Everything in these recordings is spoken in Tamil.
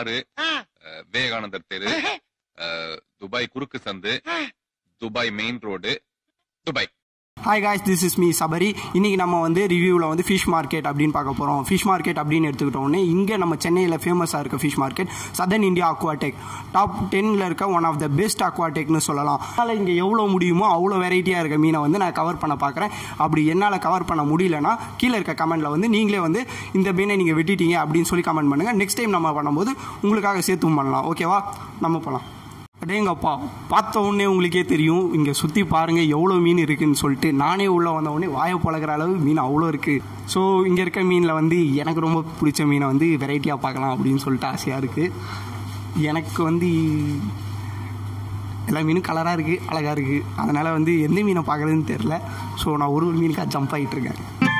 ஆறு, விவேகானந்தர் தெரு, துபாய் குறுக்கு சந்து, Dubai main road, Dubai. Hi guys, this is me Sabari. இன்னைக்கு நம்ம வந்து ரிவ்யூவில் வந்து ஃபிஷ் மார்க்கெட் அப்படின்னு பார்க்க போகிறோம். ஃபிஷ் மார்க்கெட் அப்படின்னு எடுத்துக்கிட்டோன்னே இங்கே நம்ம சென்னையில் ஃபேமஸாக இருக்க fish market southern India Aquatech top 10ல் இருக்க ஒன் ஆஃப் த பெஸ்ட் அக்வாடெக்னு சொல்லலாம். அதனால் இங்கே எவ்வளோ முடியுமோ அவ்வளோ வெரைட்டியாக இருக்க மீனை வந்து நான் கவர் பண்ண பார்க்குறேன். அப்படி என்னால் கவர் பண்ண முடியலன்னா கீழே இருக்க கமெண்ட்டில் வந்து நீங்களே வந்து இந்த மீனை நீங்கள் வெட்டிட்டீங்க அப்படின்னு சொல்லி கமெண்ட் பண்ணுங்கள். நெக்ஸ்ட் டைம் நம்ம பண்ணும்போது உங்களுக்காக சேர்த்தும் பண்ணலாம். ஓகேவா, நம்ம போகலாம். அடேங்கப்பா, பார்த்த உடனே உங்களுக்கே தெரியும் இங்கே சுற்றி பாருங்கள் எவ்வளோ மீன் இருக்குதுன்னு சொல்லிட்டு. நானே உள்ளே வந்த உடனே வாயை பழகிற அளவு மீன் அவ்வளோ இருக்குது. ஸோ இங்கே இருக்க மீனில் வந்து எனக்கு ரொம்ப பிடிச்ச மீனை வந்து வெரைட்டியாக பார்க்கலாம் அப்படின்னு சொல்லிட்டு ஆசையாக இருக்குது. எனக்கு வந்து எல்லா மீனும் கலராக இருக்குது, அழகாக இருக்குது. அதனால் வந்து எந்த மீனை பார்க்குறதுன்னு தெரில. ஸோ நான் ஒரு மீனுக்காக ஜம்ப் ஆகிட்டுருக்கேன்.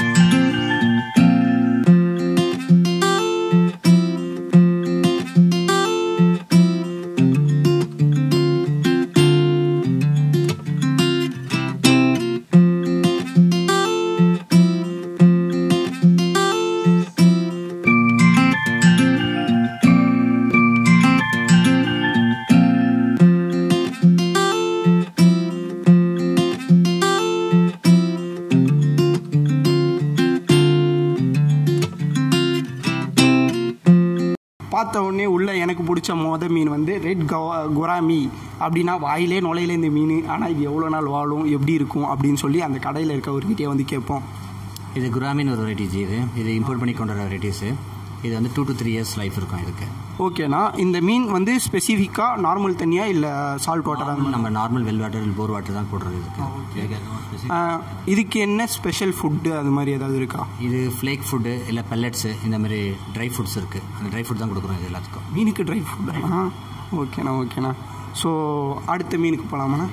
பார்த்த உடனே உள்ள எனக்கு பிடிச்ச மீன் வந்து ரெட் குராமி. அப்படின்னா வாயிலே நுழையில இந்த மீன். ஆனால் இது எவ்வளோ நாள் வாழும், எப்படி இருக்கும் அப்படின்னு சொல்லி அந்த கடையில் இருக்கவர்கிட்டே வந்து கேட்போம். இது குராமின்னு ஒரு வெரைட்டிஸ். இது இம்போர்ட் பண்ணி கொண்டு வர வெரைட்டிஸு. இது வந்து 2 to 3 years லைஃப் இருக்கும் இதுக்கு. ஓகேண்ணா, இந்த மீன் வந்து ஸ்பெசிஃபிக்காக நார்மல் தண்ணியா இல்லை சால்ட் வாட்டராக? நம்ம normal well water bore water தான் போடுறது இதுக்கு. இதுக்கு என்ன ஸ்பெஷல் ஃபுட்டு அது மாதிரி ஏதாவது இருக்கா? இது ஃப்ளேக் ஃபுட்டு இல்லை பெல்லட்ஸு இந்த மாதிரி ட்ரை ஃபுட்ஸ் இருக்குது. அந்த ட்ரை ஃபுட் தான் கொடுக்குறோம் இது எல்லாத்துக்கும். மீனுக்கு ட்ரை ஃபுட்டா? ஓகேண்ணா. ஸோ அடுத்த மீனுக்கு போகலாமாண்ணா?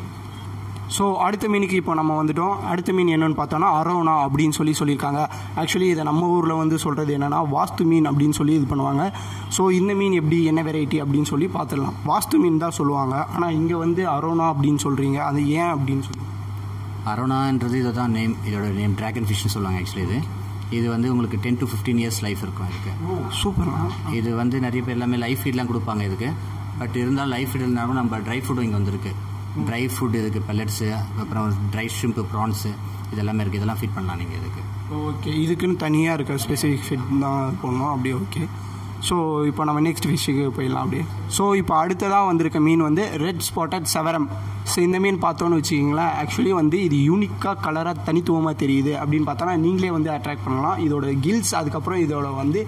ஸோ அடுத்த மீனுக்கு இப்போ நம்ம வந்துட்டோம். அடுத்த மீன் என்னென்னு பார்த்தோன்னா அரோனா அப்படின்னு சொல்லியிருக்காங்க. ஆக்சுவலி இதை நம்ம ஊரில் வந்து சொல்கிறது என்னென்னா வாஸ்து மீன் அப்படின்னு சொல்லி இது பண்ணுவாங்க. ஸோ இந்த மீன் எப்படி, என்ன வெரைட்டி அப்படின்னு சொல்லி பார்த்துடலாம். வாஸ்து மீன் தான் சொல்லுவாங்க, ஆனால் இங்கே வந்து அரோனா அப்படின்னு சொல்கிறீங்க, அது ஏன் அப்படின்னு சொல்லி? அரோனான்றது இதை தான் நேம், இதோட நேம் ட்ராகன் ஃபிஷ்னு சொல்லுவாங்க. ஆக்சுவலி இது வந்து உங்களுக்கு 10 to 15 years லைஃப் இருக்கும் இதுக்கு. சூப்பர்ண்ணா. இது வந்து நிறைய பேர் எல்லாமே லைஃப் ஃபீட்லாம் கொடுப்பாங்க இதுக்கு. பட் இருந்தாலும் லைஃப் ஃபீட் இருந்தாலும் நம்ம ட்ரை ஃபுட்டும் இங்கே வந்துருக்கு. ட்ரை ஃபுட் இதுக்கு பெல்லட்ஸு, அப்புறம் ட்ரை ஷ்ரிம்ப்பு, ப்ரான்ஸு இதெல்லாமே இருக்குது. இதெல்லாம் ஃபீட் பண்ணலாம் நீங்கள் இதுக்கு. ஓகே, இதுக்குன்னு தனியாக இருக்க ஸ்பெசிஃபிக் ஃபீட் தான் போடணும் அப்படியே. ஓகே, ஸோ இப்போ நம்ம நெக்ஸ்ட் ஃபிஷ்ஷுக்கு போயிடலாம் அப்படியே. ஸோ இப்போ அடுத்ததாக வந்திருக்க மீன் வந்து ரெட் ஸ்பாட்டட் செவரம். ஸோ இந்த மீன் பார்த்தோன்னு வச்சுக்கிங்களேன், ஆக்சுவலி வந்து இது யூனிக்காக கலராக தனித்துவமாக தெரியுது அப்படின்னு பார்த்தோன்னா நீங்களே வந்து அட்ராக்ட் பண்ணலாம். இதோட கில்ஸ், அதுக்கப்புறம் இதோட வந்து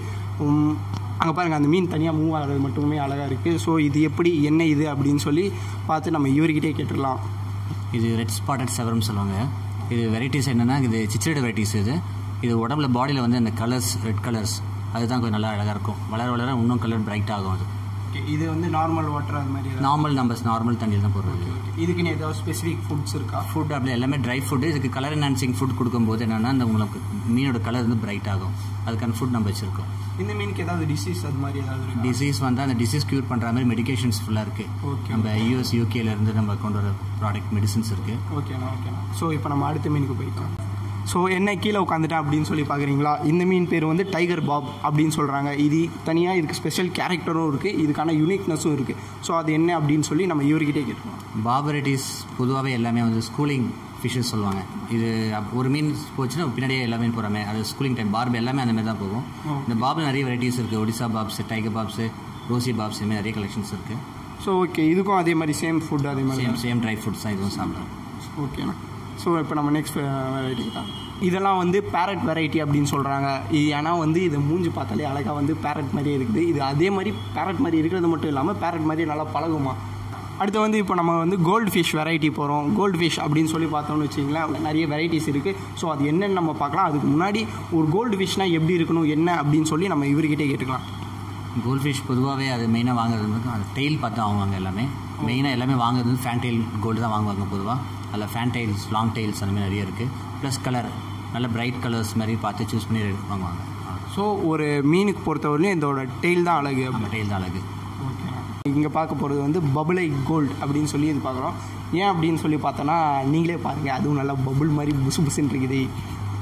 அங்கே பாருங்கள் அந்த மீன் தனியாக மூவ் ஆகிறது மட்டுமே அழகாக இருக்குது. ஸோ இது எப்படி, என்ன இது அப்படின்னு சொல்லி பார்த்து நம்ம இவர்கிட்டே கேட்டுடலாம். இது ரெட் ஸ்பாட்டட் செவரம் சொல்லுவாங்க. இது வெரைட்டிஸ் என்னென்னா இது சிச்சரேட் வெரைட்டிஸ். இது உடம்புல பாடியில் வந்து அந்த கலர்ஸ், ரெட் கலர்ஸ் அதுதான் கொஞ்சம் நல்லா அழகாக இருக்கும். வளர இன்னும் கலர் பிரைட் ஆகும். அது இது வந்து நார்மல் வாட்டர் அது மாதிரி நார்மல் தண்ணியில் தான் போடுறது. இதுக்குன்னு ஏதாவது ஸ்பெசிஃபிக் ஃபுட்ஸ் இருக்கா? ஃபுட் அப்படி எல்லாமே ட்ரை ஃபுட்டு. இதுக்கு கலர் என்ஹான்சிங் ஃபுட் கொடுக்கும்போது என்னென்னா அந்த உங்களுக்கு மீனோட கலர் வந்து பிரைட் ஆகும். அதுக்கான ஃபுட் நம்ம வச்சுருக்கோம். இந்த மீனுக்கு ஏதாவது டிசீஸ் அது மாதிரி ஏதாவது? டிசீஸ் வந்து அந்த டிசீஸ் க்யூர் பண்ணுற மாதிரி மெடிகேஷன்ஸ் ஃபுல்லாக இருக்குது. நம்ம US UKலேருந்து நம்ம கொண்டு வர ப்ராடக்ட் மெடிசன்ஸ் இருக்குது. ஓகேண்ணா. ஸோ இப்போ நம்ம அடுத்த மீனுக்கு போய்க்கலாம். ஸோ என்ன கீழே உட்காந்துட்டேன் அப்படின்னு சொல்லி பார்க்குறீங்களா? இந்த மீன் பேர் வந்து டைகர் பாப் அப்படின்னு சொல்கிறாங்க. இது தனியாக இதுக்கு ஸ்பெஷல் கேரக்டரும் இருக்குது, இதுக்கான யூனிக்னஸும் இருக்குது. ஸோ அது என்ன அப்படின்னு சொல்லி நம்ம இவர்கிட்டே கேட்டுருவோம். பாப் வெரைட்டிஸ் பொதுவாகவே எல்லாமே வந்து ஸ்கூலிங் ஃபிஷ்ஷஸ் சொல்லுவாங்க. இது ஒரு மீன் போச்சுன்னா பின்னாடியே எல்லாமே போகிறாமே, அது ஸ்கூலிங் டைம். பார்ப் எல்லாமே அந்த மாதிரி தான் போகும். இந்த பாபில் நிறைய வெரைட்டிஸ் இருக்குது. Odessa barbs, tiger barbs, rosy barbs, இதுமாதிரி நிறைய கலெக்ஷன்ஸ் இருக்குது. ஸோ ஓகே, இதுக்கும் அதே மாதிரி சேம் ஃபுட், அதே மாதிரி சேம் ட்ரை ஃபுட்ஸ் தான் இதுவும் சாப்பிடலாம். ஓகேண்ணா. ஸோ இப்போ நம்ம நெக்ஸ்ட் வெரைட்டி தான். இதெல்லாம் வந்து பேரட் வெரைட்டி அப்படின்னு சொல்கிறாங்க. இது ஏன்னா வந்து இதை மூஞ்சி பார்த்தாலே அழகாக வந்து பேரட் மாதிரியே இருக்குது. இது அதே மாதிரி பேரட் மாதிரி இருக்கிறது மட்டும் இல்லாமல் பேரட் மாதிரி நல்லா பழகுமா. அடுத்து வந்து இப்போ நம்ம வந்து கோல்டு ஃபிஷ் வெரைட்டி போகிறோம். கோல்டு ஃபிஷ் அப்படின்னு சொல்லி பார்த்தோம்னு வச்சிங்களேன், நிறைய வெரைட்டிஸ் இருக்குது. ஸோ அது என்னென்னு நம்ம பார்க்கலாம். அதுக்கு முன்னாடி ஒரு கோல்டு ஃபிஷ்னால் எப்படி இருக்கணும் என்ன அப்படின்னு சொல்லி நம்ம இவர்கிட்டே கேட்டுக்கலாம். கோல்ட் ஃபிஷ் பொதுவாகவே அது மெயினாக வாங்குறது அந்த டெயில் பார்த்து தான் வாங்குவாங்க. எல்லாமே மெயினாக எல்லாமே வாங்குறது ஃபேன் டெயில் கோல்டு தான் வாங்குவாங்க பொதுவாக. அதில் ஃபேன் டெயில்ஸ், லாங் டெயில்ஸ் அந்த மாதிரி நிறைய இருக்குது. ப்ளஸ் கலர் நல்ல பிரைட் கலர்ஸ் மாதிரி பார்த்து சூஸ் பண்ணி வாங்குவாங்க. ஸோ ஒரு மீனுக்கு பொறுத்தவரையிலும் இதோட டெயில் தான் அழகு. நம்ம டெயில் தான் அழகு. இங்கே பார்க்க போகிறது வந்து பபுளை கோல்டு அப்படின்னு சொல்லி இது பார்க்குறோம். ஏன் அப்படின்னு சொல்லி பார்த்தோன்னா நீங்களே பாருங்கள், அதுவும் நல்லா பபுள் மாதிரி புசு புசுன்னு இருக்குது.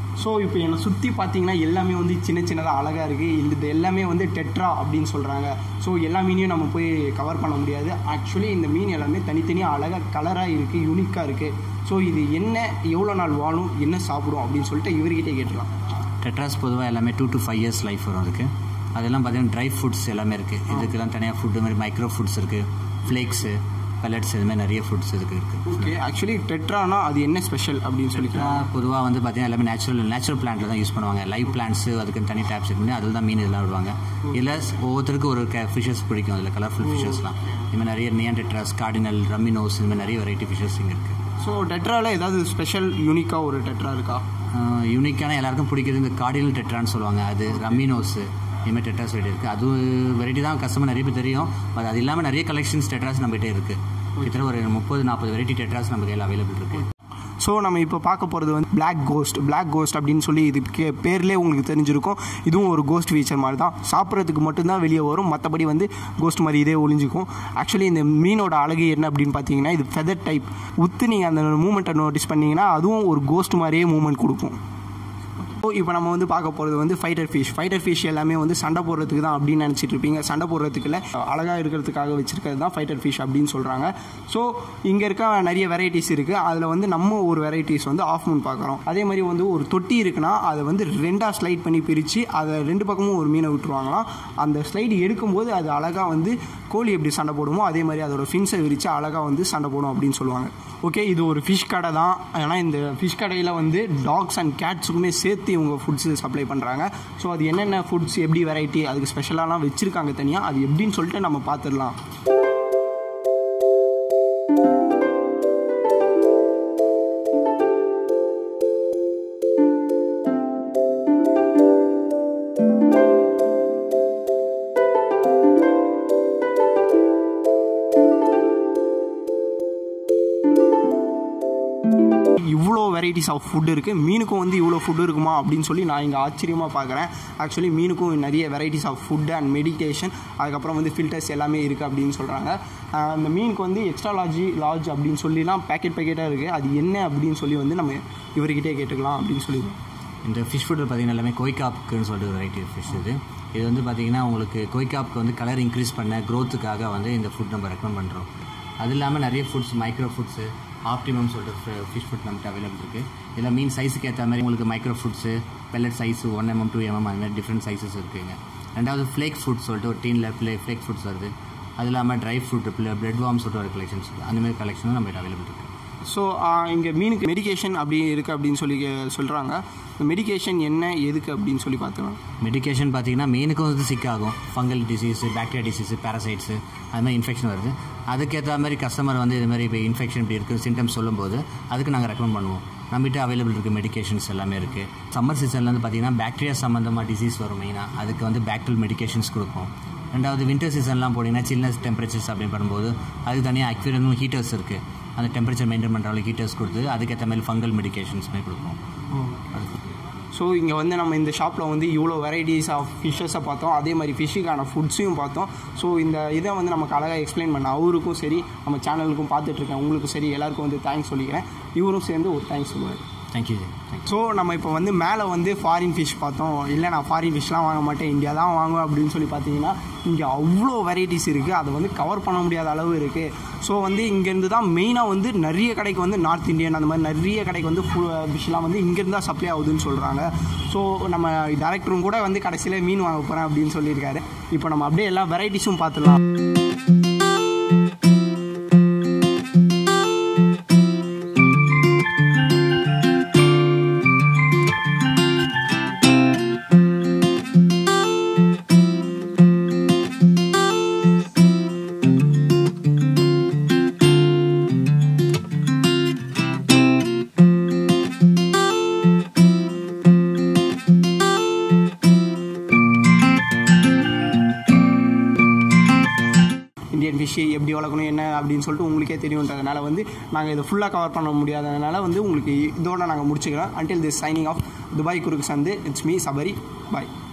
ஸோ இப்போ என்னை சுற்றி பார்த்தீங்கன்னா எல்லாமே வந்து சின்ன சின்னதாக அழகாக இருக்குது. இது எல்லாமே வந்து டெட்ரா அப்படின்னு சொல்கிறாங்க. ஸோ எல்லா மீனையும் நம்ம போய் கவர் பண்ண முடியாது. ஆக்சுவலி இந்த மீன் எல்லாமே தனித்தனியாக அழகாக கலராக இருக்குது, யூனிக்காக இருக்குது. ஸோ இது என்ன, எவ்வளோ நாள் வாழும், என்ன சாப்பிடும் அப்படின்னு சொல்லிட்டு இவர்கிட்டே கேட்டுக்கலாம். டெட்ராஸ் பொதுவாக எல்லாமே 2 to 5 years லைஃப் வரும் அதுக்கு. அதெல்லாம் பார்த்தீங்கன்னா ட்ரை ஃபுட்ஸ் எல்லாமே இருக்குது. இதுக்கெல்லாம் தனியாக ஃபுட்டு மாதிரி மைக்ரோ ஃபுட்ஸ் இருக்குது, ஃப்ளேக்ஸு, பெல்லட்ஸ், இதுமாதிரி நிறைய ஃபுட்ஸ் இருக்குது. ஓகே, ஆக்சுவலி டெட்ரானா அது என்ன ஸ்பெஷல் அப்படின்னு சொல்லிக்கலாம். பொதுவாக வந்து பார்த்தீங்கன்னா எல்லாமே நேச்சுரல் பிளான்ட்டில் தான் யூஸ் பண்ணுவாங்க. லைவ் பிளான்ட்ஸு அதுக்கு தனி டேப்ஸ் இருக்குது, அதில் தான் மீன் இதெல்லாம் விடுவாங்க. இதில் ஒவ்வொருத்தருக்கு ஒரு ஃபிஷஸ் பிடிக்கும். அதில் கலர்ஃபுல் ஃபிஷஸ்லாம் இதுமாதிரி நிறைய நியான் டெட்ராஸ், கார்டினல், ரம்மினோஸ், இதுமாதிரி நிறைய வெரைட்டி ஃபிஷஸ் இங்கே இருக்குது. ஸோ டெட்ராவில் ஏதாவது ஸ்பெஷல் யூனிக்காக ஒரு டெட்ரா இருக்கா? யூனிக்கான எல்லாருக்கும் பிடிக்கிறது இந்த கார்டினல் டெட்ரான்னு சொல்லுவாங்க. அது ரம்மினோஸு இதுமாதிரி டெட்ராஸ் வெரைட்டி இருக்குது. அது வெரைட்டி தான் கஸ்டமர் நிறைய பேர் தெரியும். பட் அது இல்லாமல் நிறைய கலெக்ஷன்ஸ் டெட்ராஸ் நம்மகிட்டே இருக்குது. கிட்டத்தட்ட ஒரு 30-40 வெரைட்டி டெட்ராஸ் நம்ம கையில் அவைலபிள் இருக்குது. ஸோ நம்ம இப்போ பார்க்க போகிறது வந்து பிளாக் கோஸ்ட் அப்படின்னு சொல்லி இது பேர்லேயே உங்களுக்கு தெரிஞ்சிருக்கும். இதுவும் ஒரு கோஸ்ட் ஃபீச்சர் மாதிரி தான். சாப்பிட்றதுக்கு மட்டும்தான் வெளியே வரும், மற்றபடி வந்து கோஸ்ட் மாதிரி இதே ஒளிஞ்சிக்கும். ஆக்சுவலி இந்த மீனோட அழகு என்ன அப்படின்னு பார்த்தீங்கன்னா, இது ஃபெதர் டைப். நீங்கள் அந்த மூமெண்ட்டை நோட்டீஸ் பண்ணிங்கன்னா அதுவும் ஒரு கோஸ்ட் மாதிரியே மூமெண்ட் கொடுக்கும். ஸோ இப்போ நம்ம வந்து பார்க்க போகிறது வந்து ஃபைட்டர் ஃபிஷ் எல்லாமே வந்து சண்டை போடுறதுக்கு தான் அப்படின்னு நினச்சிட்டு இருப்பீங்க. சண்டை போடுறதுக்குள்ள அழகாக இருக்கிறதுக்காக வச்சுருக்கிறது தான் ஃபைட்டர் ஃபிஷ் அப்படின்னு சொல்கிறாங்க. ஸோ இங்கே இருக்க நிறைய வெரைட்டிஸ் இருக்குது. அதில் வந்து நம்ம ஒரு வெரைட்டிஸ் வந்து ஆஃப் மூன் பார்க்குறோம். அதே மாதிரி வந்து ஒரு தொட்டி இருக்குன்னா அதை வந்து 2ஆக ஸ்லைட் பண்ணி பிரித்து அதை 2 பக்கமும் ஒரு மீனை விட்டுருவாங்களாம். அந்த ஸ்லைடு எடுக்கும்போது அது அழகாக வந்து கோழி எப்படி சண்டை போடுமோ அதே மாதிரி அதோட ஃபின்ஸை விரித்து அழகாக வந்து சண்டை போடும் அப்படின்னு சொல்லுவாங்க. ஓகே, இது ஒரு ஃபிஷ் கடை தான். ஏன்னா இந்த ஃபிஷ் கடையில் வந்து டாக்ஸ் அண்ட் கேட்ஸுக்குமே சேர்த்து இவங்க ஃபுட்ஸு சப்ளை பண்ணுறாங்க. ஸோ அது என்னென்ன ஃபுட்ஸ், எப்படி வெரைட்டி, அதுக்கு ஸ்பெஷலாலாம் வச்சுருக்காங்க தனியாக. அது எப்படின்னு சொல்லிட்டு நம்ம பார்த்துடலாம். இவ்வளோ வெரைட்டிஸ் ஆஃப் ஃபுட் இருக்குது. மீனுக்கும் வந்து இவ்வளோ ஃபுட் இருக்குமா அப்படின்னு சொல்லி நான் இங்கே ஆச்சரியமாக பார்க்குறேன். ஆக்சுவலி மீனுக்கும் நிறைய varieties of food and meditation, அதுக்கப்புறம் வந்து ஃபில்டர்ஸ் எல்லாமே இருக்குது அப்படின்னு சொல்கிறாங்க. அந்த மீனுக்கு வந்து எக்ஸ்ட்ரா லார்ஜ் அப்படின்னு சொல்லிலாம் பேக்கெட்டாக இருக்குது. அது என்ன அப்படின்னு சொல்லி வந்து நம்ம இவர்கிட்டே கேட்டுக்கலாம் அப்படின்னு சொல்லி. இந்த ஃபிஷ் ஃபுட்டில் பார்த்தீங்கன்னா எல்லாமே கொய்காப்க்குன்னு சொல்லிட்டு வெரைட்டி ஃபிஷ் இது வந்து பார்த்தீங்கன்னா உங்களுக்கு கொய்காப்க்கு வந்து கலர் இன்க்ரீஸ் பண்ண க்ரோத்துக்காக வந்து இந்த ஃபுட் நம்ம ரெக்கமெண்ட் பண்ணுறோம். அது இல்லாமல் நிறைய ஃபுட்ஸ், மைக்ரோ ஃபுட்ஸு, ஆப்டிமம் சொல்லிட்டு ஃபிஷ் ஃபுட் நம்மகிட்ட அவைலபிள் இருக்குது. இதில் மீன் சைஸுக்கு ஏற்ற மாதிரி உங்களுக்கு micro foods, pellet size 1 mm 2 mm அது மாதிரி டிஃப்ரெண்ட் சைஸஸ் இருக்குதுங்க. ரெண்டாவது ஃப்ளேக் ஃபுட் சொல்லிட்டு ஒரு டீனில் ஃப்ளேக் ஃபுட்ஸ் வருது. அது இல்லாமல் ட்ரை ஃபுட், பிளட் வார்ம் சொல்லிட்டு ஒரு கலெக்ஷன்ஸ் இருக்குது. அந்தமாதிரி கலெக்ஷனும் நம்மகிட்ட அவைலபிள் இருக்குது. ஸோ இங்கே மீனுக்கு மெடிக்கேஷன் அப்படி இருக்குது அப்படின்னு சொல்லி சொல்கிறாங்க. மெடிக்கேஷன் என்ன, எதுக்கு அப்படின்னு சொல்லி பார்த்துக்கலாம். மெடிக்கேஷன் பார்த்தீங்கன்னா மீனுக்கும் வந்து சிக்காகும். Fungal disease, bacteria disease, parasites அது மாதிரி இன்ஃபெக்ஷன் வருது. அதுக்கேற்ற மாதிரி கஸ்டமர் வந்து இது மாதிரி இப்போ இன்ஃபெக்ஷன் இப்படி இருக்குது சிம்டம்ஸ் சொல்லும்போது அதுக்கு நாங்கள் ரெக்கமெண்ட் பண்ணுவோம். நம்மகிட்ட அவைலபிள் இருக்குது மெடிக்கேஷன்ஸ் எல்லாமே இருக்குது. சம்மர் சீசனில் வந்து பார்த்தீங்கன்னா பாக்டீரியா சம்மந்தமாக டிசீஸ் வரும். மெயினாக அதுக்கு வந்து பாக்டீரியல் மெடிக்கேஷன்ஸ் கொடுப்போம். ரெண்டாவது வின்டர் சீசன்லாம் போட்டிங்கன்னா சில்னஸ் டெம்பரேச்சர்ஸ் அப்படின்னு பண்ணும்போது அதுக்கு தனியாக அக்வேரியம் ஹீட்டர்ஸ் இருக்குது. அந்த டெம்பரேச்சர் மெயின்டைன் பண்ணுற ஹீட்டர்ஸ் கொடுத்து அதுக்கேற்ற மாதிரி ஃபங்கல் மெடிக்கேஷன்ஸ்மே கொடுப்போம். ஸோ இங்கே வந்து நம்ம இந்த ஷாப்பில் வந்து இவ்வளோ வெரைட்டிஸ் ஆஃப் ஃபிஷ்ஷஸை பார்த்தோம். அதே மாதிரி ஃபிஷ்ஷுக்கான ஃபுட்ஸையும் பார்த்தோம். ஸோ இந்த இதை வந்து நமக்கு அழகாக எக்ஸ்பிளைன் பண்ண அவருக்கும் சரி, நம்ம சேனலுக்கும் பார்த்துட்ருக்கேன் உங்களுக்கும் சரி, எல்லாருக்கும் வந்து தேங்க்ஸ் சொல்லிக்கிறேன். இவரும் சேர்ந்து ஒரு தேங்க்ஸ் சொல்லுவார். தேங்க்யூ. ஸோ நம்ம இப்போ வந்து மேலே வந்து ஃபாரின் ஃபிஷ் பார்த்தோம். இல்லை நான் ஃபாரின் ஃபிஷ்லாம் வாங்க மாட்டேன், இந்தியா தான் வாங்குவேன் அப்படின்னு சொல்லி பார்த்தீங்கன்னா இங்கே அவ்வளோ வெரைட்டிஸ் இருக்குது. அதை வந்து கவர் பண்ண முடியாத அளவு இருக்குது. ஸோ வந்து இங்கேருந்து தான் மெயினாக வந்து நிறைய கடைக்கு வந்து நார்த் இந்தியன் அந்த மாதிரி நிறைய கடைக்கு வந்து ஃபிஷ்லாம் வந்து இங்கேருந்து தான் சப்ளை ஆகுதுன்னு சொல்கிறாங்க. ஸோ நம்ம டேரக்டரும் கூட வந்து கடைசியில் மீன் வாங்க போகிறேன் அப்படின்னு சொல்லியிருக்காரு. இப்போ நம்ம அப்படியே எல்லா வெரைட்டிஸும் பார்த்துடலாம். இந்தியன் ஃபிஷ் எப்படி வளர்க்கணும் என்ன அப்படின்னு சொல்லிட்டு உங்களுக்கே தெரியுன்றதுனால வந்து நாங்கள் இதை ஃபுல்லாக கவர் பண்ண முடியாததுனால வந்து உங்களுக்கு இதோட நாங்கள் முடிச்சுக்கிறோம். Until this signing off Dubai குறுக்கு சந்து. It's me Sabari. பாய்.